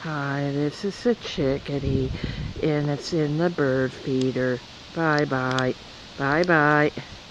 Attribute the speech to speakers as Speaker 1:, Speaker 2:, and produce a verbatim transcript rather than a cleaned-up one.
Speaker 1: Hi, this is a chickadee, and it's in the bird feeder. Bye-bye. Bye-bye.